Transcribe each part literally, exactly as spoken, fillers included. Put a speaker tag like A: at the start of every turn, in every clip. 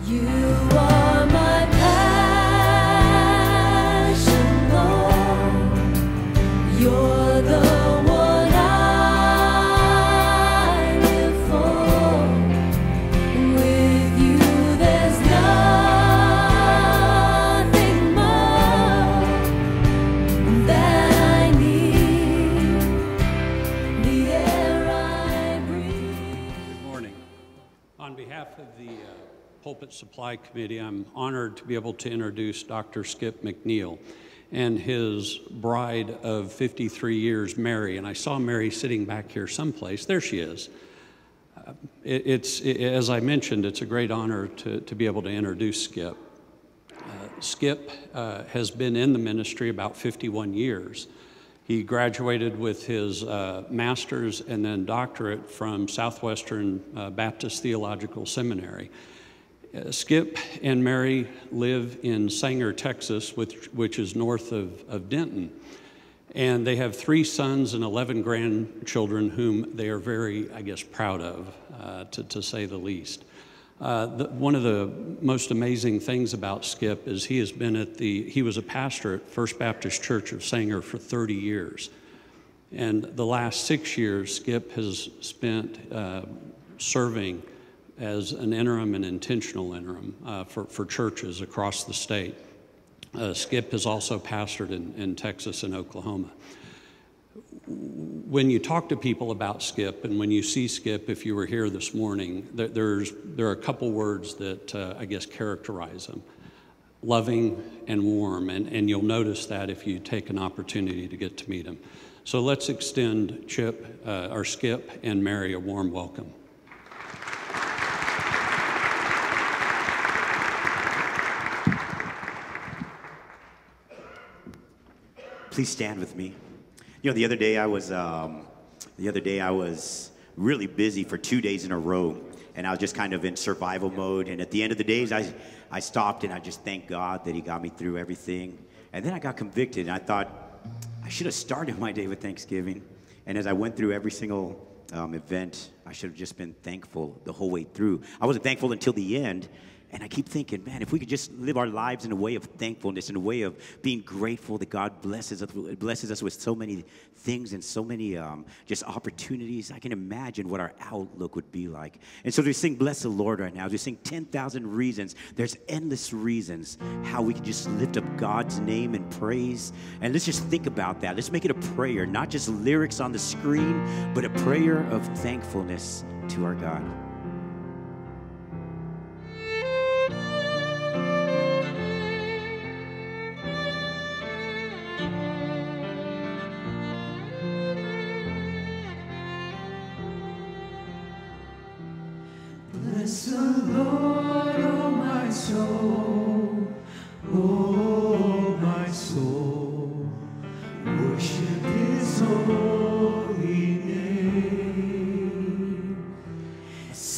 A: You are my passion, Lord. You're the one I live for. With you there's nothing more that I need. The air I breathe.
B: Good morning. On behalf of the uh, Pulpit Supply Committee, I'm honored to be able to introduce Doctor Skip McNeil and his bride of fifty-three years, Mary. And I saw Mary sitting back here someplace. There she is. Uh, it, it's, it, as I mentioned, it's a great honor to, to be able to introduce Skip. Uh, Skip uh, has been in the ministry about fifty-one years. He graduated with his uh, master's and then doctorate from Southwestern uh, Baptist Theological Seminary. Uh, Skip and Mary live in Sanger, Texas, which, which is north of, of Denton. And they have three sons and eleven grandchildren whom they are very, I guess, proud of, uh, to, to say the least. Uh, the, one of the most amazing things about Skip is he has been at the, he was a pastor at First Baptist Church of Sanger for thirty years. And the last six years, Skip has spent uh, serving as an interim and intentional interim uh, for, for churches across the state. Uh, Skip has also pastored in, in Texas and Oklahoma. When you talk to people about Skip, and when you see Skip, if you were here this morning, there, there's, there are a couple words that uh, I guess characterize him. Loving and warm, and, and you'll notice that if you take an opportunity to get to meet him. So let's extend Chip, uh, or Skip and Mary a warm welcome.
C: Please stand with me. You know, the other day I was, um, the other day I was really busy for two days in a row, and I was just kind of in survival mode. And at the end of the days, I, I stopped and I just thanked God that He got me through everything. And then I got convicted, and I thought I should have started my day with Thanksgiving. And as I went through every single um, event, I should have just been thankful the whole way through. I wasn't thankful until the end. And I keep thinking, man, if we could just live our lives in a way of thankfulness, in a way of being grateful that God blesses us, blesses us with so many things and so many um, just opportunities, I can imagine what our outlook would be like. And so as we sing Bless the Lord right now, as we sing ten thousand reasons, there's endless reasons how we can just lift up God's name and praise. And let's just think about that. Let's make it a prayer, not just lyrics on the screen, but a prayer of thankfulness to our God.
D: Bless the Lord, oh my soul, oh my soul, worship His holy name.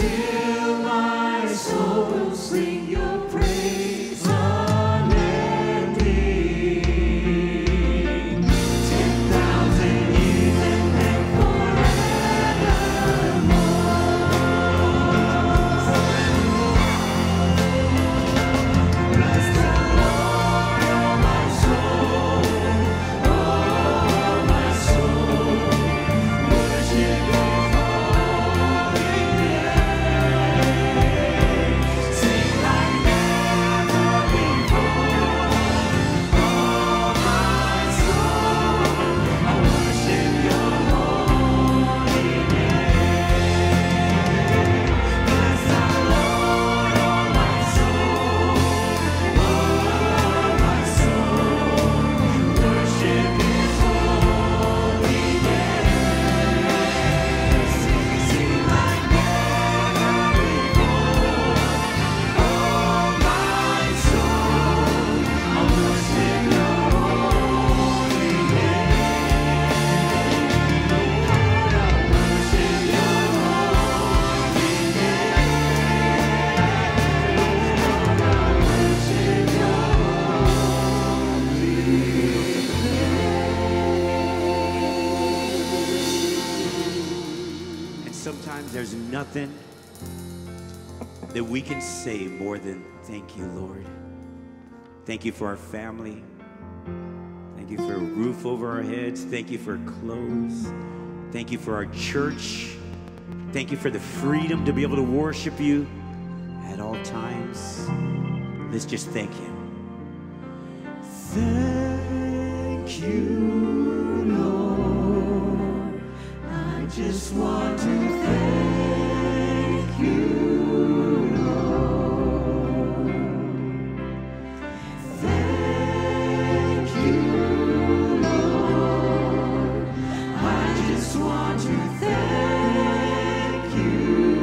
D: Still my soul will sing your praise unending. Ten thousand years and then forevermore. Bless the Lord, oh my soul, oh my soul. Worship His holy name. Sing like never before. Oh my soul, I worship Your holy name. Bless the Lord, oh my soul, oh my soul. Worship His holy name. Sing like never before. Oh my soul, I worship Your holy name. I worship Your holy
C: And sometimes there's nothing that we can say more than thank you, Lord. Thank you for our family. Thank you for a roof over our heads. Thank you for clothes. Thank you for our church. Thank you for the freedom to be able to worship you at all times. Let's just thank Him.
D: Thank you, Lord. I just want to thank you, Lord. Thank you, Lord. I just want to thank you,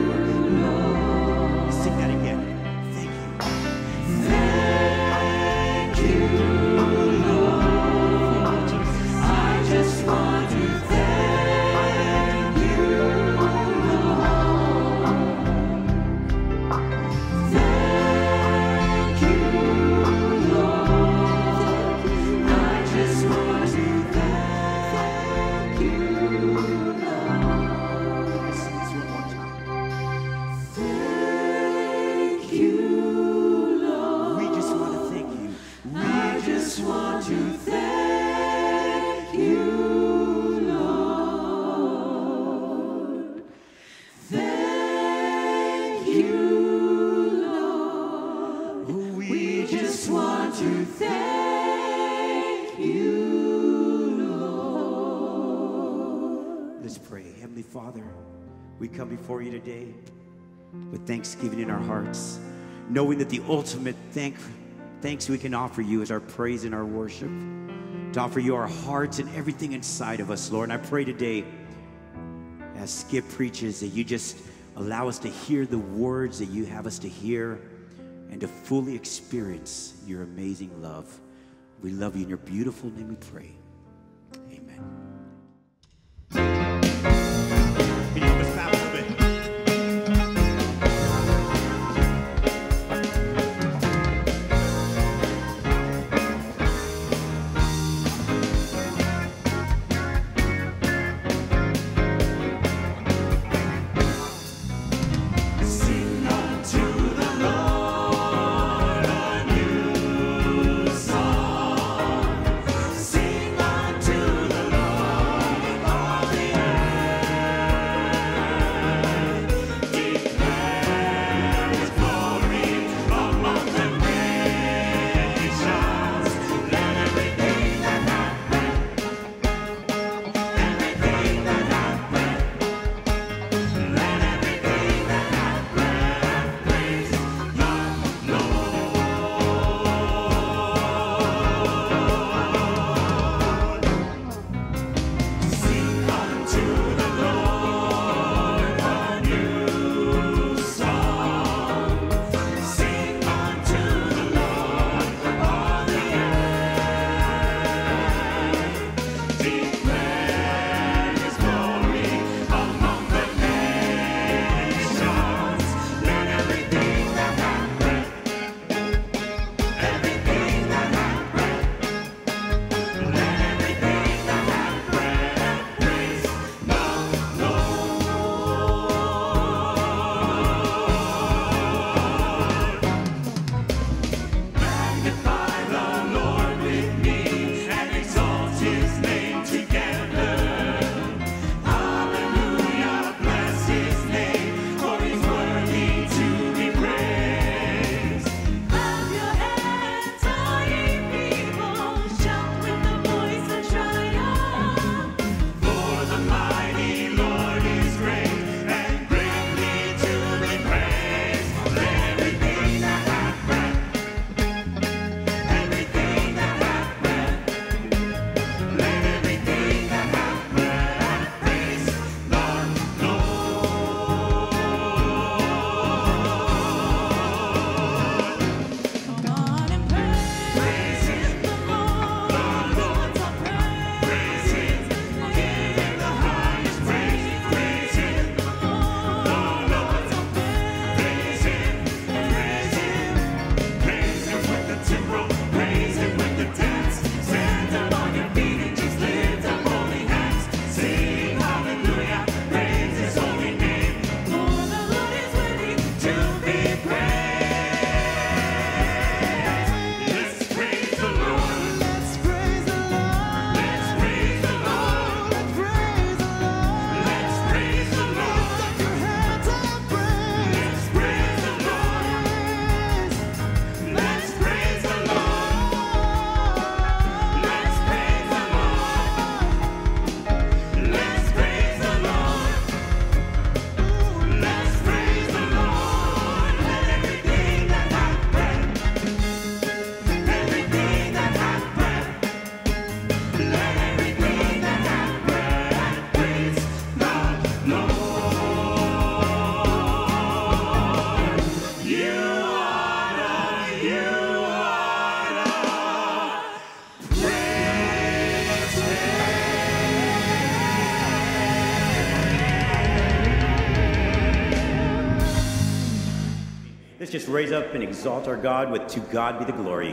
D: Lord.
C: Sing that again. Thank you.
D: Thank you, Lord. I just want to thank you, Lord. Thank you, Lord. I just want to thank you, Lord.
C: Let's sing this one more time.
D: Thank you, Lord.
C: We just want to thank you.
D: I just want to thank you, Lord. Thank you, Lord. We just want to thank you, Lord.
C: Let's pray. Heavenly Father, we come before you today with thanksgiving in our hearts, knowing that the ultimate thank, thanks we can offer you is our praise and our worship, to offer you our hearts and everything inside of us, Lord. And I pray today, as Skip preaches, that you just allow us to hear the words that you have us to hear and to fully experience your amazing love. We love you in your beautiful name we pray. Amen. Can you help us clap a little bit?
D: Sing unto the Lord a new song. Sing
C: Let's just raise up and exalt our God with "To God Be the Glory."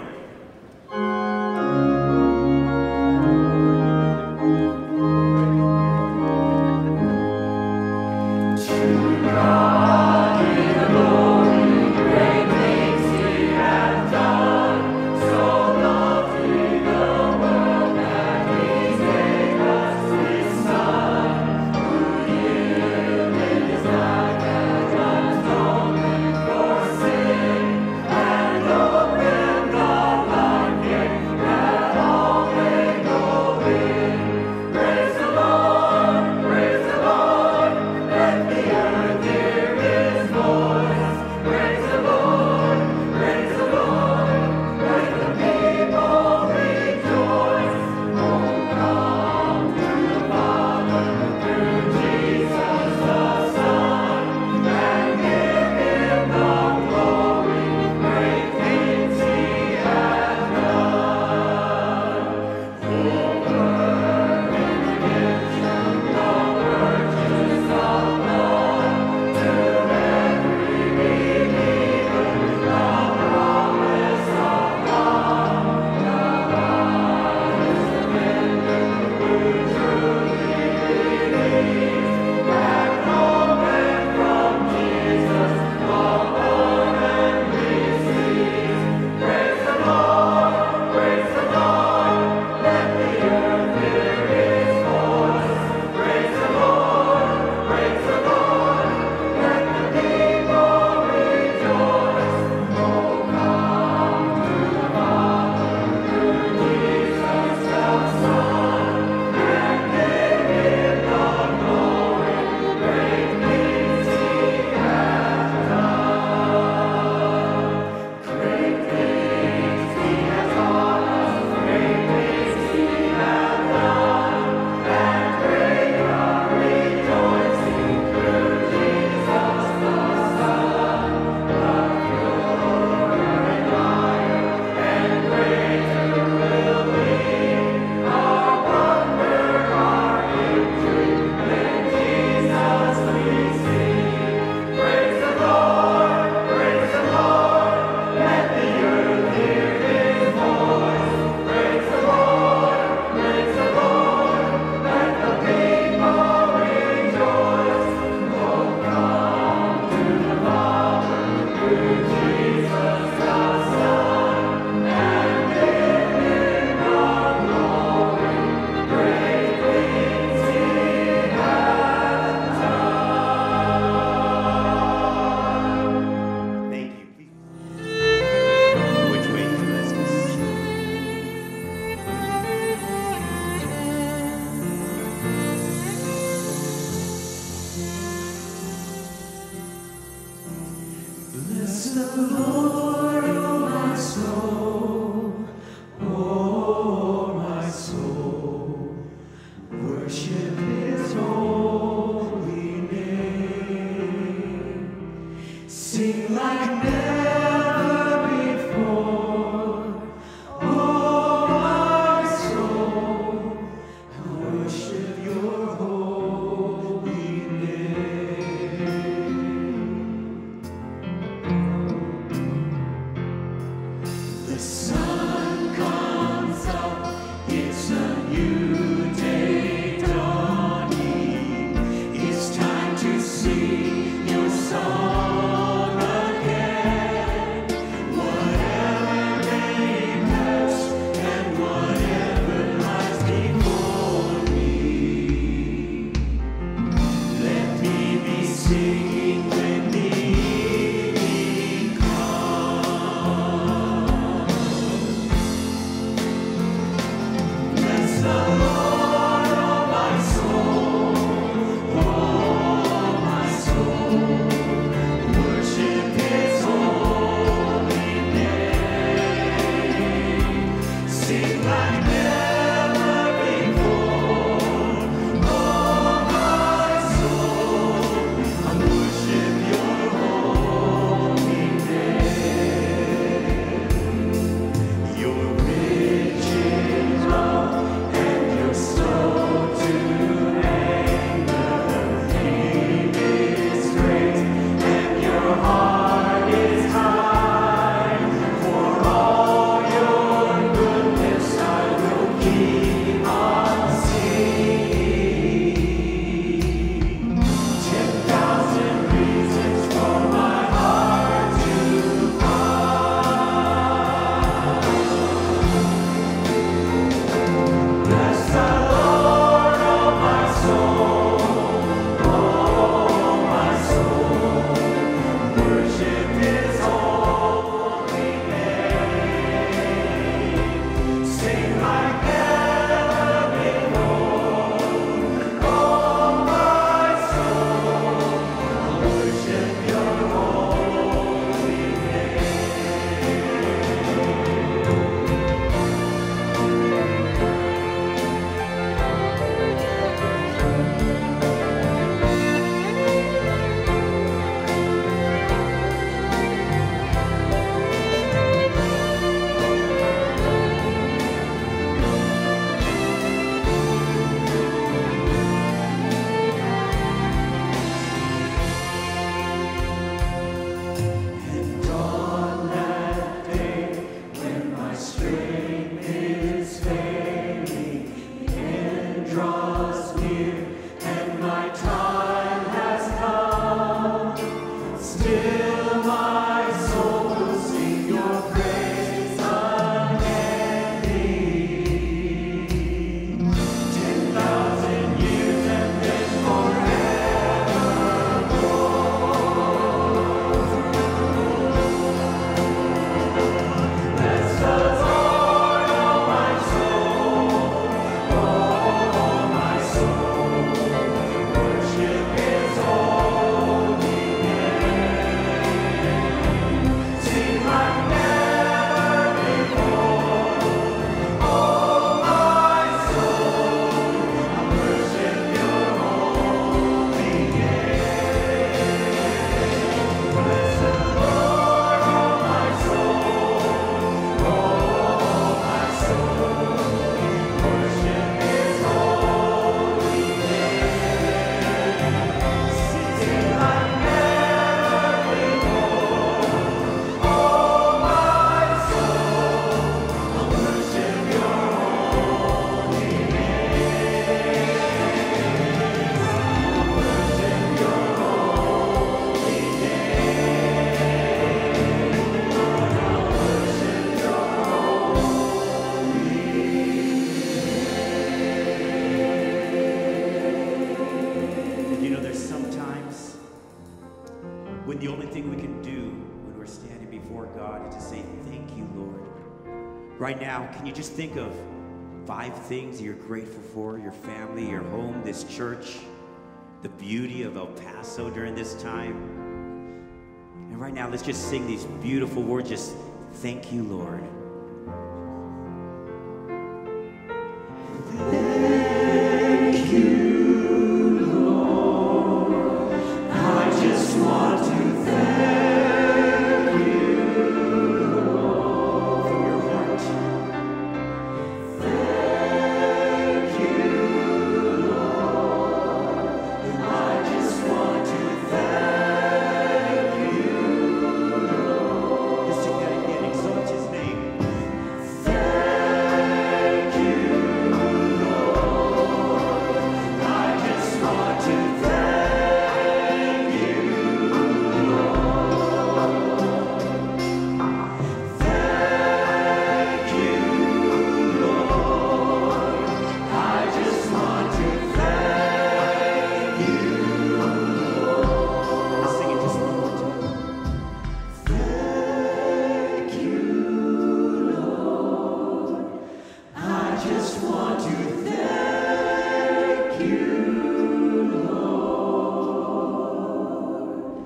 D: Sing your song again.
C: Right now, can you just think of five things you're grateful for? Your family, your home, this church, the beauty of El Paso during this time. And right now, let's just sing these beautiful words. Just thank you, Lord.
D: Thank you, Lord. I just want to thank you, Lord,
C: From your heart.
D: thank you, Lord. I just want to thank you, Lord.
C: Let's sing that again. Exalt his name.
D: Thank you, Lord. I just want to thank you, Lord. Thank you, Lord. I just want to thank you, Lord.
C: Let's sing it just one more time.
D: Thank you, Lord. I just want to thank you, Lord.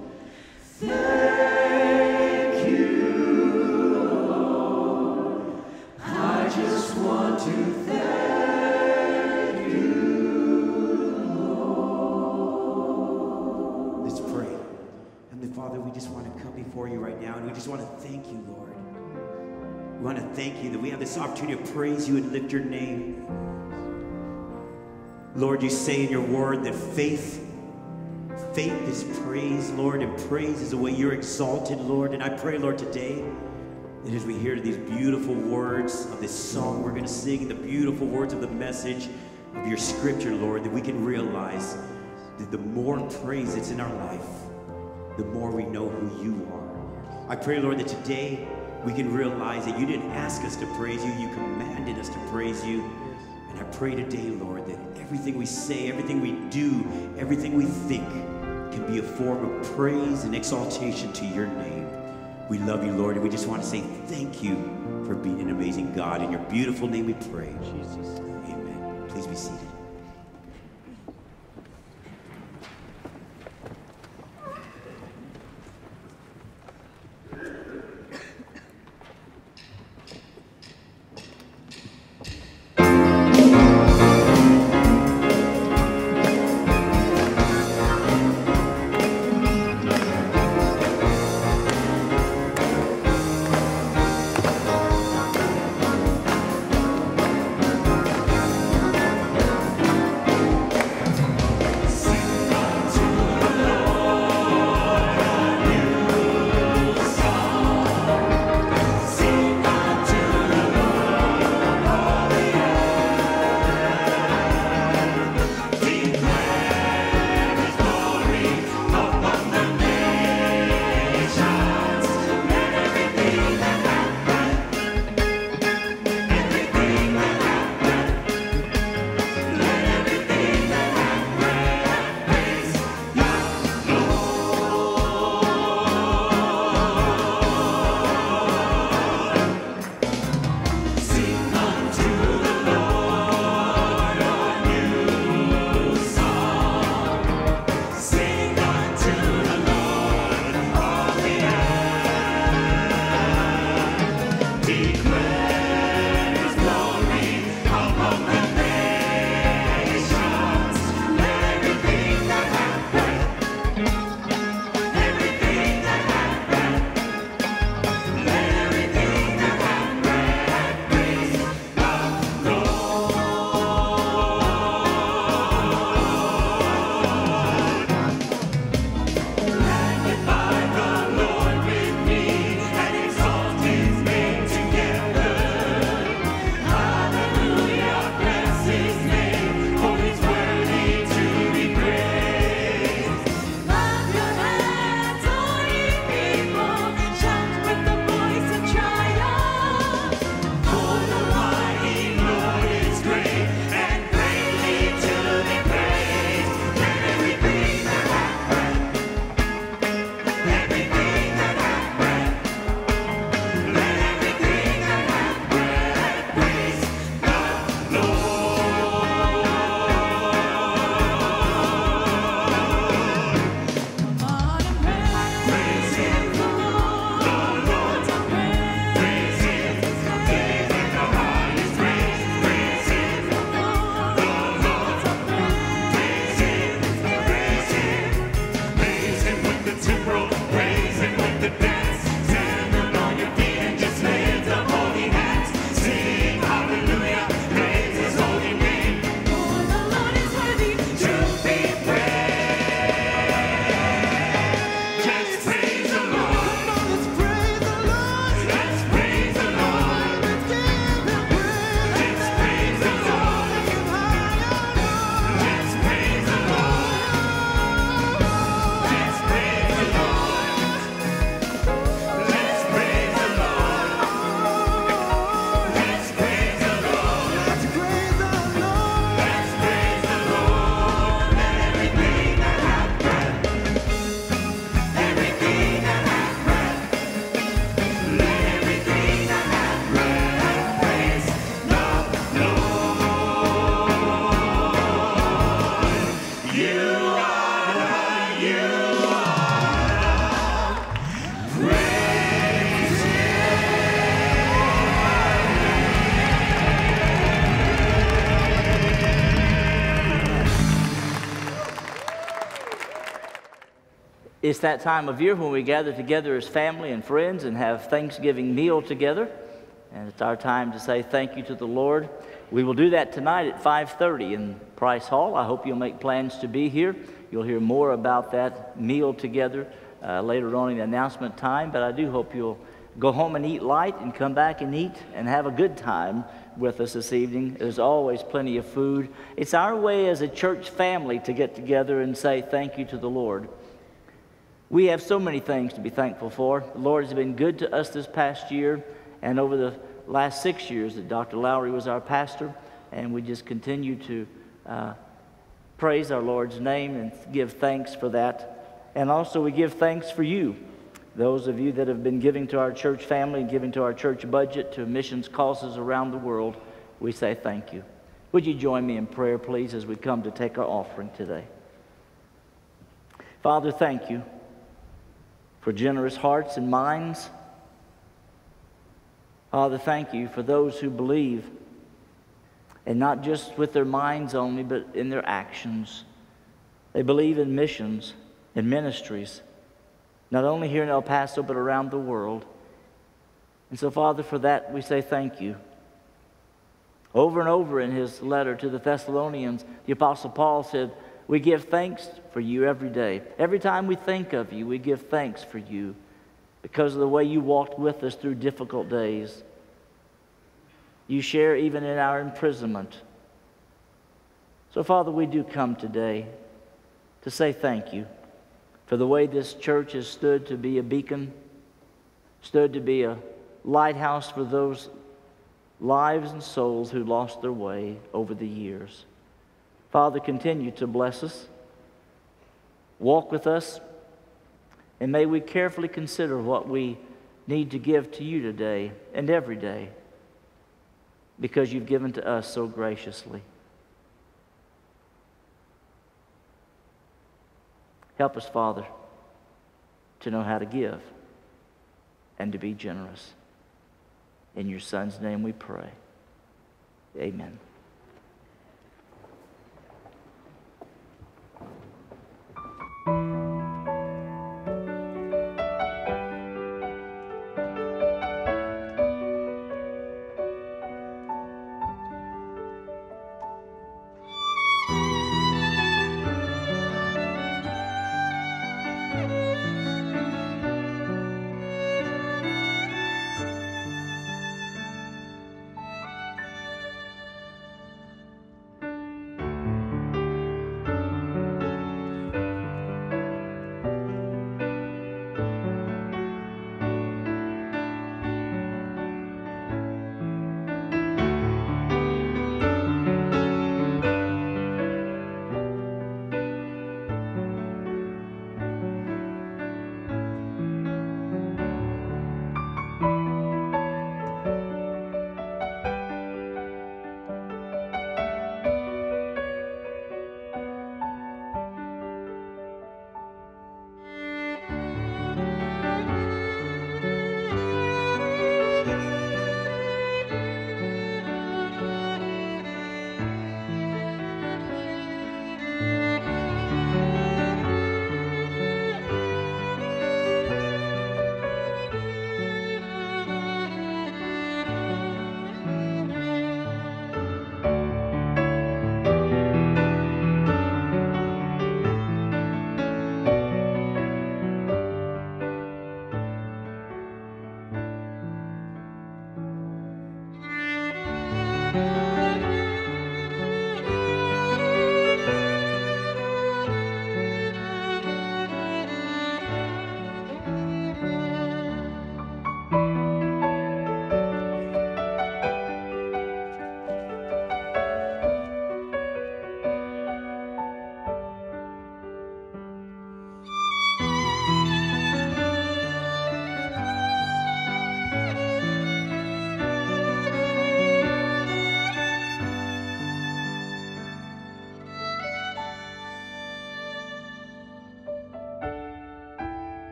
D: Thank you, Lord. I just want to thank you, Lord.
C: Let's pray. Heavenly Father, we just want to come before you right now, and we just want to thank you, Lord. We want to thank you that we have this opportunity to praise you and lift your name. Lord, you say in your word that faith, faith is praise, Lord, and praise is the way you're exalted, Lord. And I pray, Lord, today that as we hear these beautiful words of this song we're going to sing, the beautiful words of the message of your scripture, Lord, that we can realize that the more praise that's in our life, the more we know who you are. I pray, Lord, that today we can realize that you didn't ask us to praise you, you commanded us to praise you. And I pray today, Lord, that everything we say, everything we do, everything we think can be a form of praise and exaltation to your name. We love you, Lord, and we just want to say thank you for being an amazing God. In your beautiful name we pray. Jesus. Amen. Please be seated.
D: Thank
E: It's that time of year when we gather together as family and friends and have Thanksgiving meal together. And it's our time to say thank you to the Lord. We will do that tonight at five thirty in Price Hall. I hope you'll make plans to be here. You'll hear more about that meal together uh, later on in the announcement time. But I do hope you'll go home and eat light and come back and eat and have a good time with us this evening. There's always plenty of food. It's our way as a church family to get together and say thank you to the Lord. We have so many things to be thankful for. The Lord has been good to us this past year and over the last six years that Doctor Lowry was our pastor, and we just continue to uh, praise our Lord's name and give thanks for that. And also we give thanks for you, those of you that have been giving to our church family and giving to our church budget, to missions causes around the world. We say thank you. Would you join me in prayer, please, as we come to take our offering today? Father, thank you for generous hearts and minds. Father, thank you for those who believe, and not just with their minds only, but in their actions. They believe in missions and ministries, not only here in El Paso, but around the world. And so, Father, for that we say thank you. Over and over in his letter to the Thessalonians, the Apostle Paul said, we give thanks for you every day. Every time we think of you, we give thanks for you because of the way you walked with us through difficult days. You share even in our imprisonment. So, Father, we do come today to say thank you for the way this church has stood to be a beacon, stood to be a lighthouse for those lives and souls who lost their way over the years. Father, continue to bless us, walk with us, and may we carefully consider what we need to give to you today and every day, because you've given to us so graciously. Help us, Father, to know how to give and to be generous. In your Son's name we pray. Amen.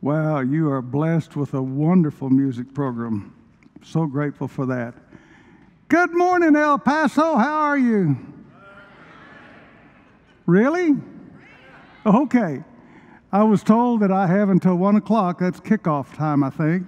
F: Wow, you are blessed with a wonderful music program. So grateful for that. Good morning, El Paso. How are you? Really? Okay. I was told that I have until one o'clock. That's kickoff time, I think.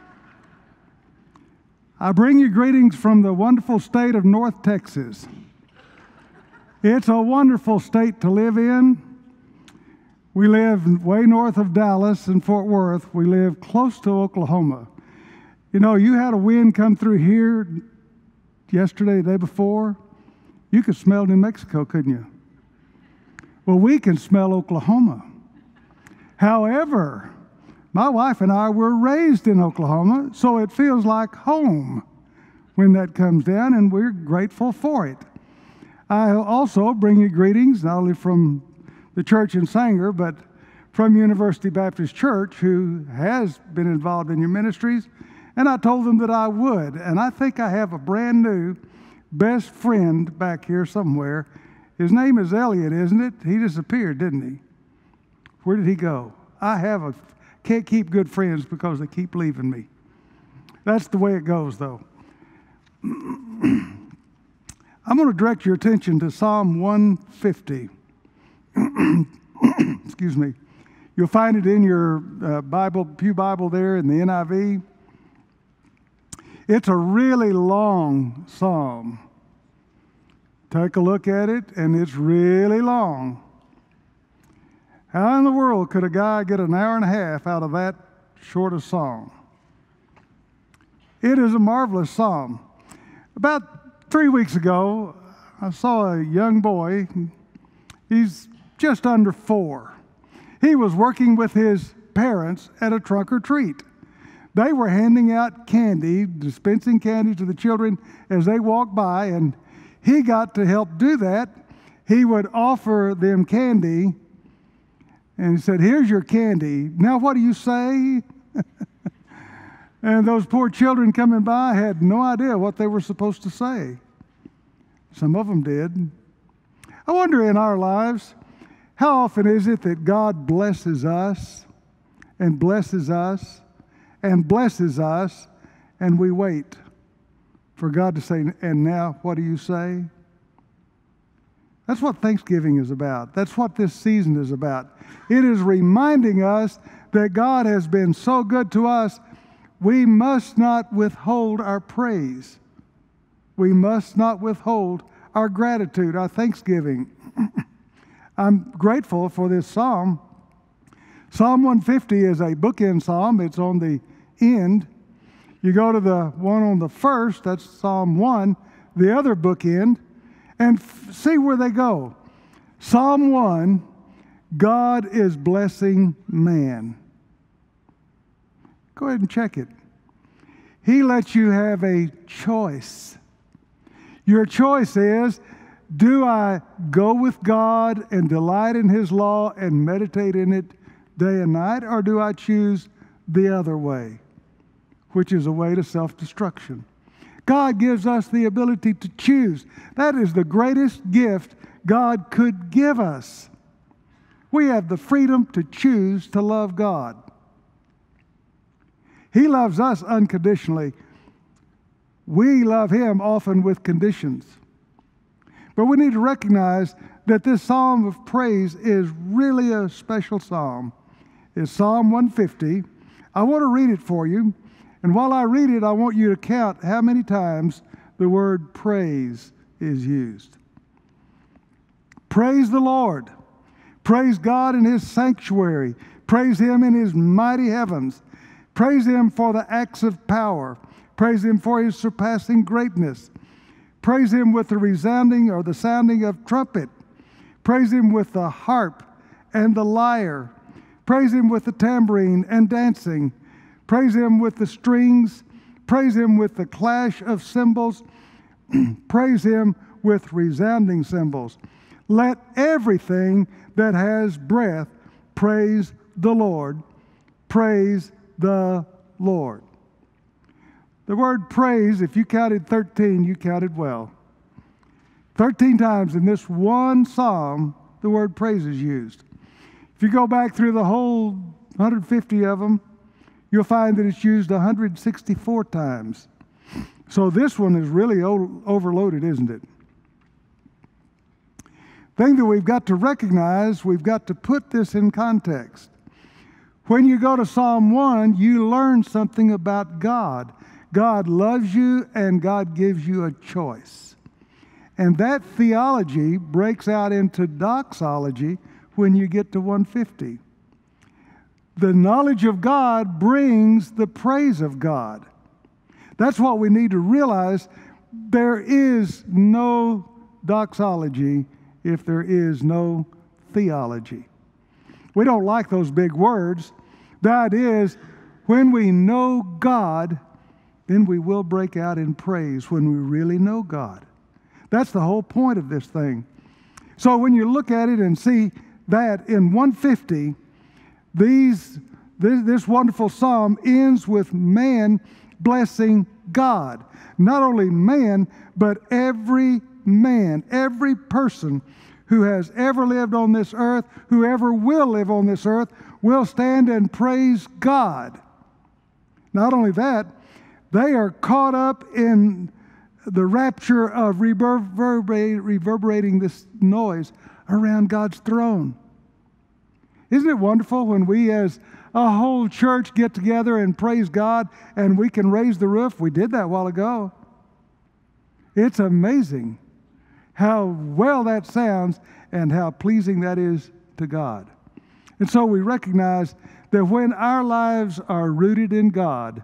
F: I bring you greetings from the wonderful state of North Texas. It's a wonderful state to live in. We live way north of Dallas and Fort Worth. We live close to Oklahoma. You know, you had a wind come through here yesterday, the day before. You could smell New Mexico, couldn't you? Well, we can smell Oklahoma. However, my wife and I were raised in Oklahoma, so it feels like home when that comes down, and we're grateful for it. I also bring you greetings, not only from the church in Sanger, but from University Baptist Church, who has been involved in your ministries, and I told them that I would, and I think I have a brand new best friend back here somewhere. His name is Elliot, isn't it? He disappeared, didn't he? Where did he go? I have a, can't keep good friends because they keep leaving me. That's the way it goes, though. I'm going to direct your attention to Psalm one fifty. Excuse me. You'll find it in your uh, Bible, Pew Bible there in the N I V. It's a really long psalm. Take a look at it, and it's really long. How in the world could a guy get an hour and a half out of that short a psalm? It is a marvelous psalm. About three weeks ago, I saw a young boy. He's just under four. He was working with his parents at a trunk or treat. They were handing out candy, dispensing candy to the children as they walked by, and he got to help do that. He would offer them candy, and he said, "Here's your candy. Now what do you say?" And those poor children coming by had no idea what they were supposed to say. Some of them did. I wonder in our lives, how often is it that God blesses us and blesses us and blesses us, and we wait for God to say, "And now what do you say?" That's what Thanksgiving is about. That's what this season is about. It is reminding us that God has been so good to us, we must not withhold our praise. We must not withhold our gratitude, our thanksgiving. I'm grateful for this psalm. Psalm one fifty is a bookend psalm. It's on the end. You go to the one on the first, that's Psalm one, the other bookend, and f- see where they go. Psalm one, God is blessing man. Go ahead and check it. He lets you have a choice. Your choice is, do I go with God and delight in His law and meditate in it day and night, or do I choose the other way, which is a way to self-destruction? God gives us the ability to choose. That is the greatest gift God could give us. We have the freedom to choose to love God. He loves us unconditionally. We love Him often with conditions. But we need to recognize that this psalm of praise is really a special psalm. It's Psalm one fifty. I want to read it for you. And while I read it, I want you to count how many times the word praise is used. Praise the Lord. Praise God in His sanctuary. Praise Him in His mighty heavens. Praise Him for the acts of power. Praise Him for His surpassing greatness. Praise Him with the resounding or the sounding of trumpet. Praise Him with the harp and the lyre. Praise Him with the tambourine and dancing. Praise Him with the strings. Praise Him with the clash of cymbals. Praise Him with resounding cymbals. Let everything that has breath praise the Lord. Praise the Lord. The word praise, if you counted thirteen, you counted well. thirteen times in this one psalm, the word praise is used. If you go back through the whole one hundred fifty of them, you'll find that it's used one hundred sixty-four times. So this one is really o- overloaded, isn't it? Thing that we've got to recognize, we've got to put this in context. When you go to Psalm one, you learn something about God. God loves you and God gives you a choice. And that theology breaks out into doxology when you get to one fifty. The knowledge of God brings the praise of God. That's what we need to realize. There is no doxology if there is no theology. We don't like those big words. The idea is when we know God, then we will break out in praise when we really know God. That's the whole point of this thing. So when you look at it and see that in one fifty, these, this, this wonderful psalm ends with man blessing God. Not only man, but every man, every person who has ever lived on this earth, whoever will live on this earth, will stand and praise God. Not only that, they are caught up in the rapture of reverberate, reverberating this noise around God's throne. Isn't it wonderful when we as a whole church get together and praise God and we can raise the roof? We did that a while ago. It's amazing how well that sounds and how pleasing that is to God. And so we recognize that when our lives are rooted in God,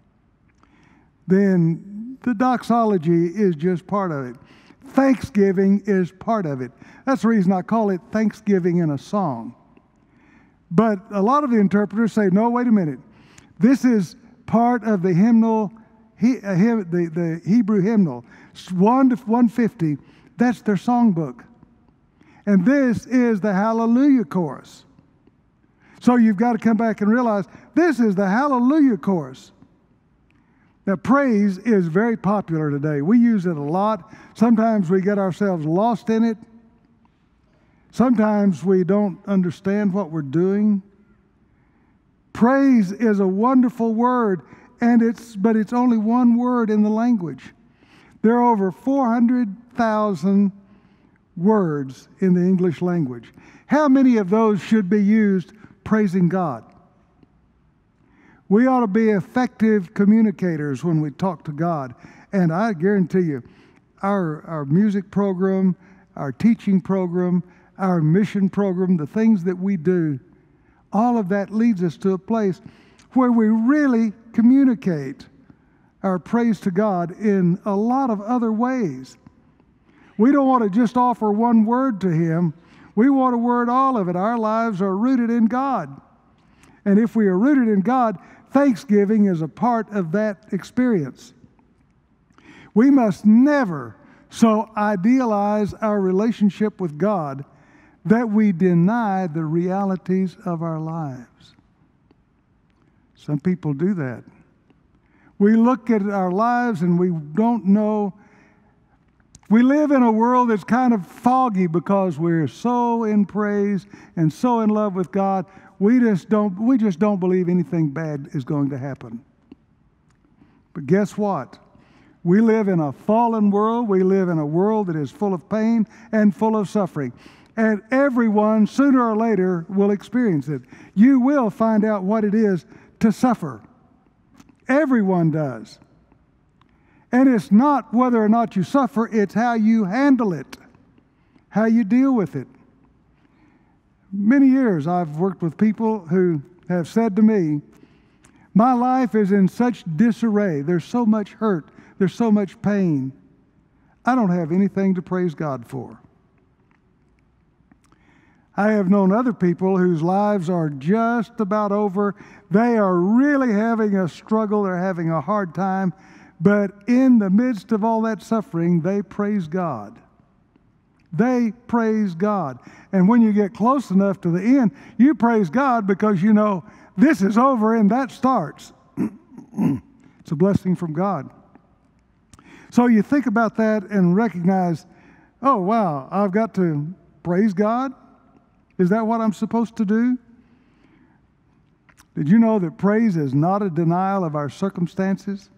F: then the doxology is just part of it. Thanksgiving is part of it. That's the reason I call it thanksgiving in a song. But a lot of the interpreters say, no, wait a minute. This is part of the hymnal, he, uh, he, the, the Hebrew hymnal. one to one fifty, that's their songbook. And this is the Hallelujah chorus. So you've got to come back and realize this is the Hallelujah chorus. Now, praise is very popular today. We use it a lot. Sometimes we get ourselves lost in it. Sometimes we don't understand what we're doing. Praise is a wonderful word, and it's but it's only one word in the language. There are over four hundred thousand words in the English language. How many of those should be used praising God? We ought to be effective communicators when we talk to God. And I guarantee you, our, our music program, our teaching program, our mission program, the things that we do, all of that leads us to a place where we really communicate our praise to God in a lot of other ways. We don't want to just offer one word to Him. We want to word all of it. Our lives are rooted in God. And if we are rooted in God, thanksgiving is a part of that experience. We must never so idealize our relationship with God that we deny the realities of our lives. Some people do that. We look at our lives and we don't know. We live in a world that's kind of foggy because we're so in praise and so in love with God. We just don't, we just don't believe anything bad is going to happen. But guess what? We live in a fallen world. We live in a world that is full of pain and full of suffering. And everyone, sooner or later, will experience it. You will find out what it is to suffer. Everyone does. And it's not whether or not you suffer, it's how you handle it, how you deal with it. Many years I've worked with people who have said to me, my life is in such disarray. There's so much hurt. There's so much pain. I don't have anything to praise God for. I have known other people whose lives are just about over. They are really having a struggle. They're having a hard time. But in the midst of all that suffering, they praise God. They praise God. And when you get close enough to the end, you praise God because you know this is over and that starts. It's a blessing from God. So you think about that and recognize, oh, wow, I've got to praise God? Is that what I'm supposed to do? Did you know that praise is not a denial of our circumstances?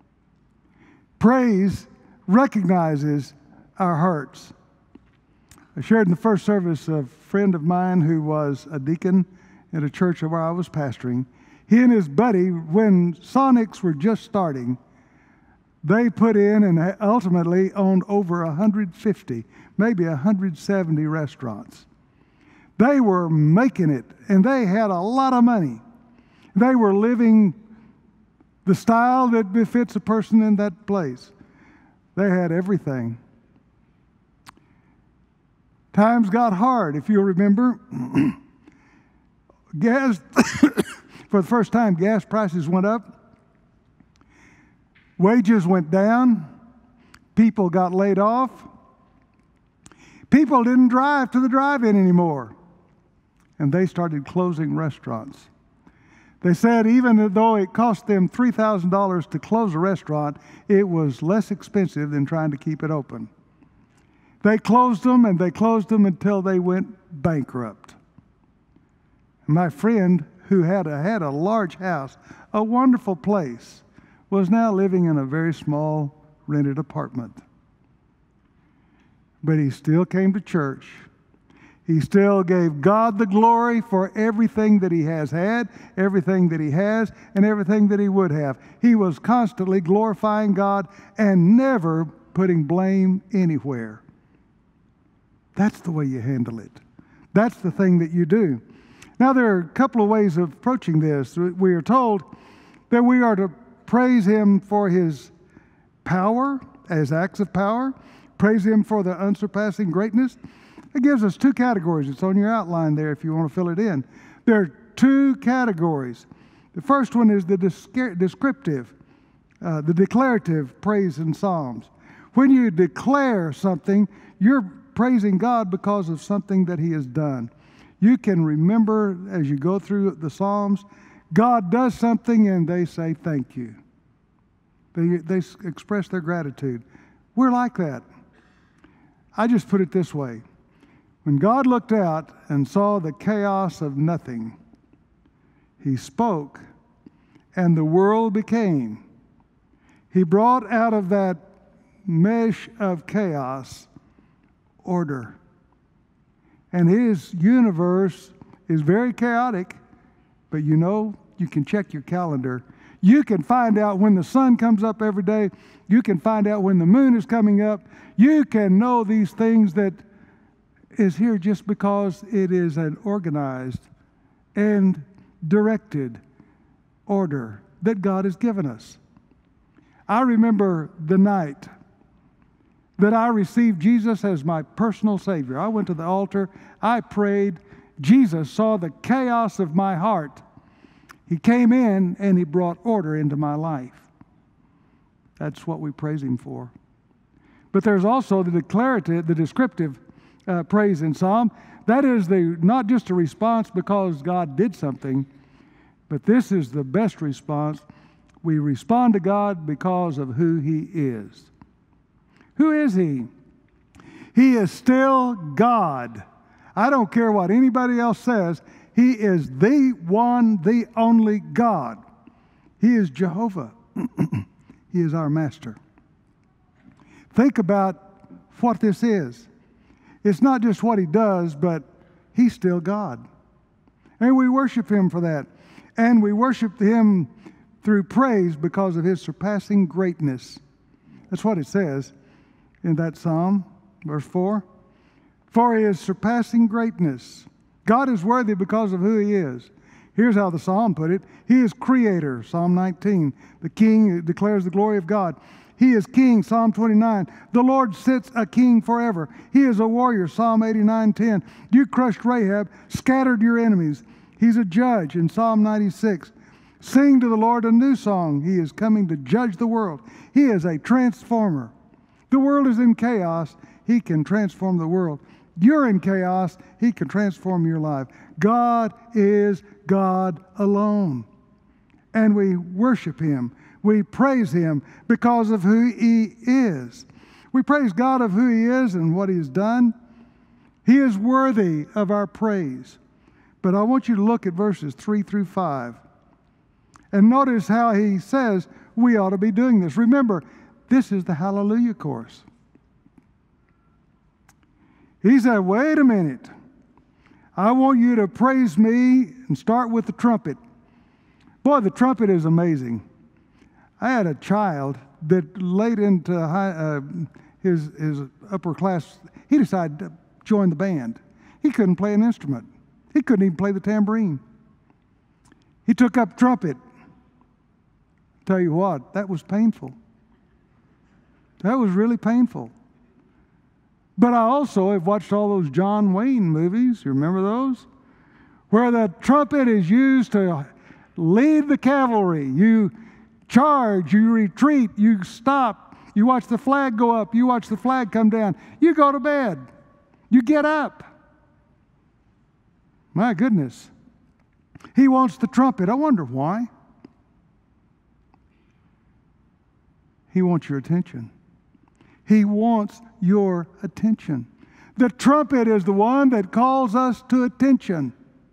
F: Praise recognizes our hurts. I shared in the first service a friend of mine who was a deacon at a church where I was pastoring. He and his buddy, when Sonics were just starting, they put in and ultimately owned over one hundred fifty, maybe one hundred seventy restaurants. They were making it, and they had a lot of money. They were living the style that befits a person in that place. They had everything. Times got hard, if you'll remember. Gas, for the first time, gas prices went up. Wages went down. People got laid off. People didn't drive to the drive-in anymore. And they started closing restaurants. They said even though it cost them three thousand dollars to close a restaurant, it was less expensive than trying to keep it open. They closed them, and they closed them until they went bankrupt. My friend, who had a, had a large house, a wonderful place, was now living in a very small rented apartment. But he still came to church. He still gave God the glory for everything that he has had, everything that he has, and everything that he would have. He was constantly glorifying God and never putting blame anywhere. That's the way you handle it. That's the thing that you do. Now, there are a couple of ways of approaching this. We are told that we are to praise him for his power, as acts of power, praise him for the unsurpassing greatness. It gives us two categories. It's on your outline there if you want to fill it in. There are two categories. The first one is the descriptive, uh, the declarative praise in Psalms. When you declare something, you're praising God because of something that he has done. You can remember as you go through the Psalms, God does something and they say thank you. They, they express their gratitude. We're like that. I just put it this way. When God looked out and saw the chaos of nothing, he spoke and the world became. He brought out of that mesh of chaos order. And his universe is very chaotic, but you know, you can check your calendar. You can find out when the sun comes up every day. You can find out when the moon is coming up. You can know these things that is here just because it is an organized and directed order that God has given us. I remember the night that I received Jesus as my personal Savior. I went to the altar, I prayed, Jesus saw the chaos of my heart. He came in and he brought order into my life. That's what we praise him for. But there's also the declarative, the descriptive uh, praise in Psalm. That is the not just a response because God did something, but this is the best response. We respond to God because of who he is. Who is he? He is still God. I don't care what anybody else says. He is the one, the only God. He is Jehovah. He is our master. Think about what this is. It's not just what he does, but he's still God. And we worship him for that. And we worship him through praise because of his surpassing greatness. That's what it says in that psalm, verse four. For his surpassing greatness. God is worthy because of who he is. Here's how the psalm put it. He is creator, Psalm nineteen. The king declares the glory of God. He is king, Psalm twenty-nine. The Lord sits a king forever. He is a warrior, Psalm eighty-nine ten. You crushed Rahab, scattered your enemies. He's a judge in Psalm ninety-six. Sing to the Lord a new song. He is coming to judge the world. He is a transformer. The world is in chaos. He can transform the world. You're in chaos. He can transform your life. God is God alone. And we worship him. We praise him because of who he is. We praise God of who he is and what he has done. He is worthy of our praise. But I want you to look at verses three through five. And notice how he says we ought to be doing this. Remember, this is the Hallelujah Chorus. He said, wait a minute. I want you to praise me and start with the trumpet. Boy, the trumpet is amazing. I had a child that late into high, uh, his, his upper class, he decided to join the band. He couldn't play an instrument. He couldn't even play the tambourine. He took up trumpet. Tell you what, that was painful. That was really painful. But I also have watched all those John Wayne movies. You remember those? Where the trumpet is used to lead the cavalry. You charge, you retreat, you stop. You watch the flag go up, you watch the flag come down. You go to bed. You get up. My goodness. He wants the trumpet. I wonder why. He wants your attention. He wants your attention. The trumpet is the one that calls us to attention.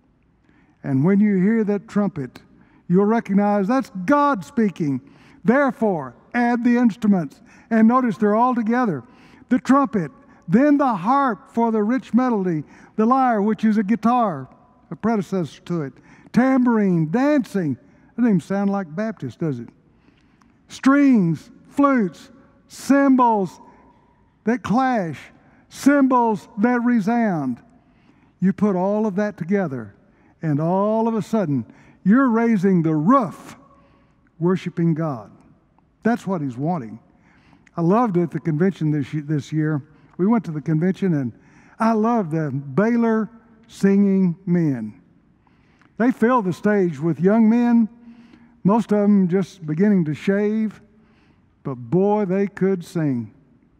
F: And when you hear that trumpet, you'll recognize that's God speaking. Therefore, add the instruments. And notice they're all together. The trumpet, then the harp for the rich melody, the lyre, which is a guitar, a predecessor to it, tambourine, dancing. That doesn't even sound like Baptist, does it? Strings, flutes, cymbals that clash, cymbals that resound. You put all of that together, and all of a sudden, you're raising the roof, worshiping God. That's what he's wanting. I loved it at the convention this, this year. We went to the convention, and I loved the Baylor singing men. They filled the stage with young men, most of them just beginning to shave, but boy, they could sing.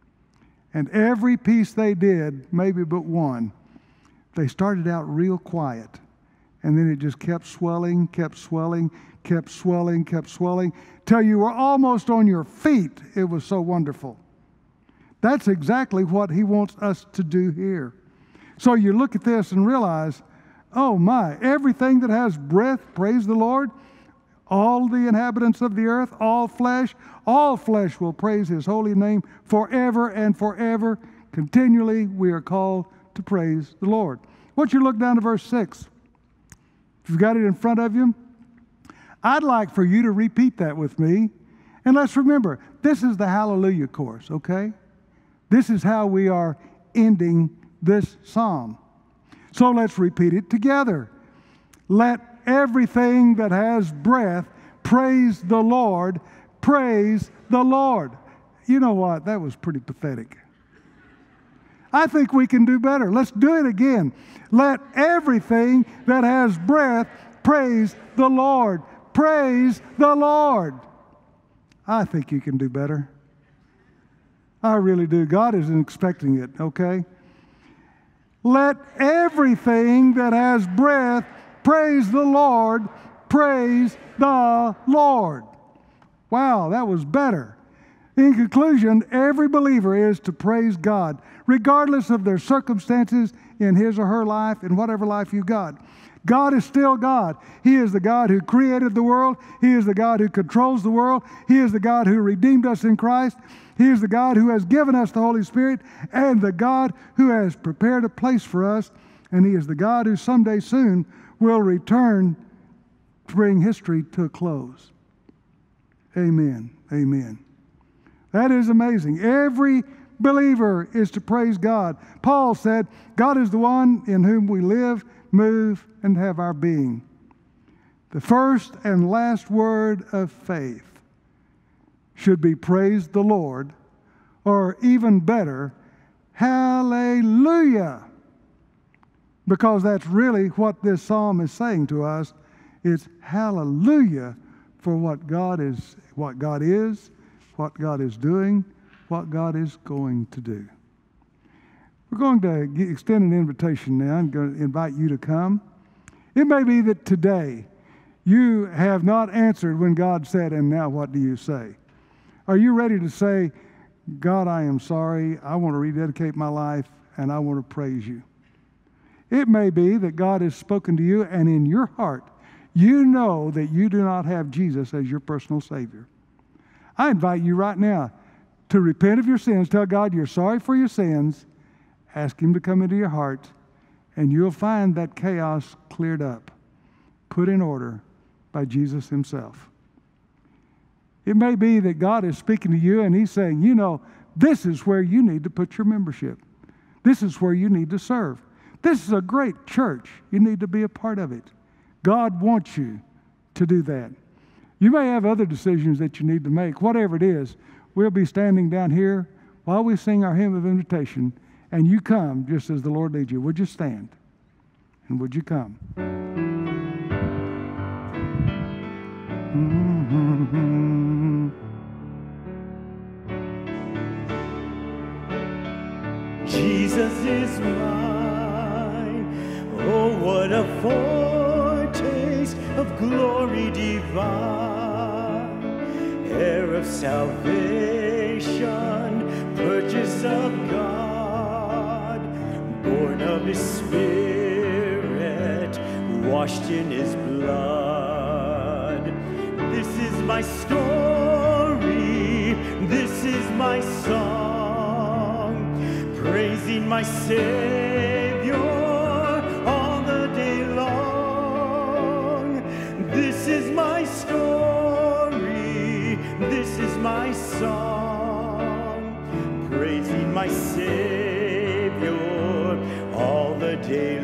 F: And every piece they did, maybe but one, they started out real quiet. And then it just kept swelling, kept swelling, kept swelling, kept swelling, till you were almost on your feet. It was so wonderful. That's exactly what he wants us to do here. So you look at this and realize, oh my, everything that has breath, praise the Lord. All the inhabitants of the earth, all flesh, all flesh will praise his holy name forever and forever. Continually we are called to praise the Lord. I want you to look down to verse six. If you've got it in front of you, I'd like for you to repeat that with me. And let's remember, this is the Hallelujah Chorus, okay? This is how we are ending this psalm. So let's repeat it together. Let everything that has breath praise the Lord, praise the Lord. You know what? That was pretty pathetic. I think we can do better. Let's do it again. Let everything that has breath praise the Lord. Praise the Lord. I think you can do better. I really do. God isn't expecting it, okay? Let everything that has breath praise the Lord. Praise the Lord. Wow, that was better. In conclusion, every believer is to praise God, regardless of their circumstances in his or her life, in whatever life you've got. God is still God. He is the God who created the world. He is the God who controls the world. He is the God who redeemed us in Christ. He is the God who has given us the Holy Spirit, and the God who has prepared a place for us. And he is the God who someday soon will return to bring history to a close. Amen. Amen. That is amazing. Every believer is to praise God. Paul said, God is the one in whom we live, move, and have our being. The first and last word of faith should be praise the Lord, or even better, hallelujah. Because that's really what this psalm is saying to us. It's hallelujah for what God is, what God is, what God is doing, what God is going to do. We're going to extend an invitation now. I'm going to invite you to come. It may be that today you have not answered when God said, and now what do you say? Are you ready to say, God, I am sorry. I want to rededicate my life, and I want to praise you. It may be that God has spoken to you, and in your heart, you know that you do not have Jesus as your personal Savior, I invite you right now to repent of your sins. Tell God you're sorry for your sins. Ask Him to come into your heart, and you'll find that chaos cleared up, put in order by Jesus Himself. It may be that God is speaking to you and He's saying, you know, this is where you need to put your membership. This is where you need to serve. This is a great church. You need to be a part of it. God wants you to do that. You may have other decisions that you need to make. Whatever it is, we'll be standing down here while we sing our hymn of invitation, and you come just as the Lord leads you. Would you stand? And would you come? Mm-hmm.
G: Jesus is mine. Oh, what a foretaste of glory divine. Heir of salvation, purchase of God, born of His Spirit, washed in His blood. This is my story, this is my song, praising my Savior all the day long. This is my story, this is my song, praising my Savior all the day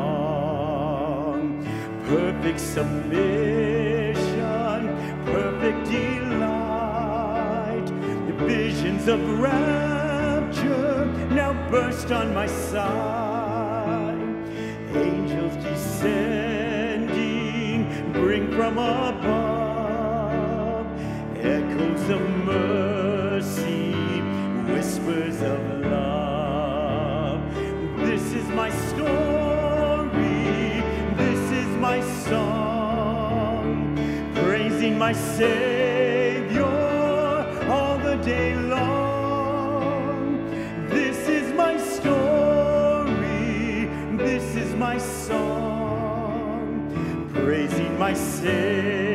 G: long. Perfect submission, perfect delight, the visions of rapture now burst on my side. Angels descending bring from above echoes of mercy, whispers of love. This is my story, this is my song, praising my Savior all the day long. This is my story, this is my song, praising my Savior